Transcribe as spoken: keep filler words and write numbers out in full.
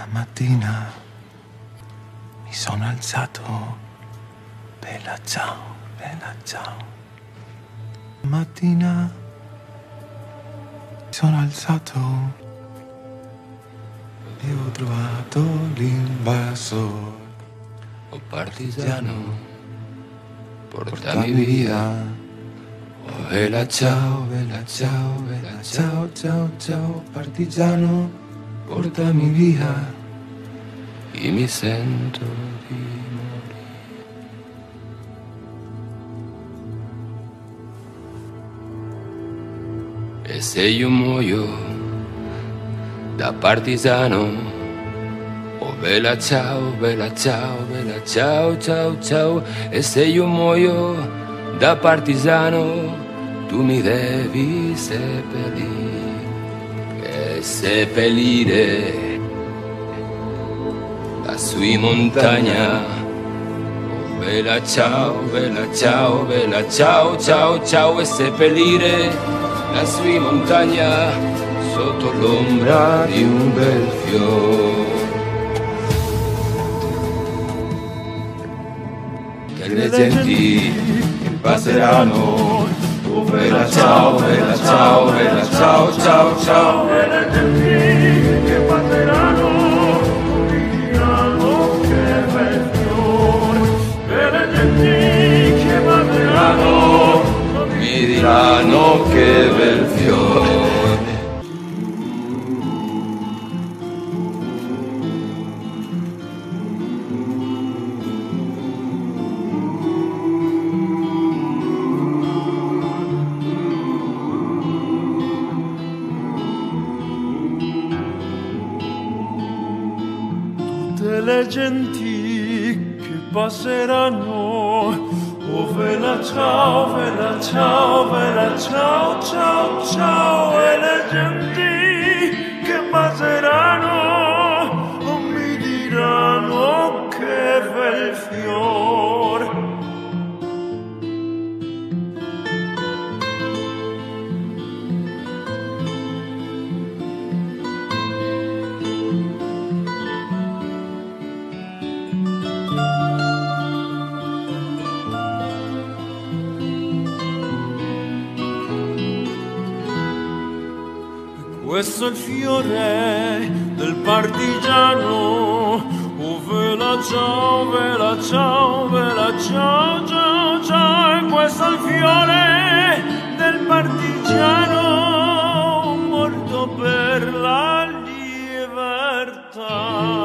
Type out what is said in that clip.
Una mattina mi sono alzato, bella ciao, bella ciao. Una mattina mi sono alzato e ho trovato l'invasor. Oh partigiano, Portami via. Oh vela ciao, vela ciao, vela ciao, ciao, ciao, partigiano, portami via, che mi sento di morire. E se io muoio da partigiano, oh vela ciao, vela ciao, vela ciao, ciao, ciao. E se io muoio da partigiano, tu mi devi seppellire, e seppellire lassù in montagna. Oh vela ciao, vela ciao, vela ciao, ciao, ciao. E seppellire lassù in montagna, sotto l'ombra di un bel fiore. Che le genti che passeranno, oh vela ciao, vela ciao, vela ciao, ciao, ciao. E le genti che passeranno mi diranno che bel fiore. E le genti che passeranno Mi diranno che bel fiore. tutte le genti che passeranno. Oh vela ciao, vela ciao, vela ciao, ciao, ciao. E le genti che passeranno oh, mi diranno che bel fiore. Questo è il fiore del partigiano. Oh vela ciao, vela ciao, vela ciao, ciao, ciao. E questo è il fiore del partigiano morto per la libertà.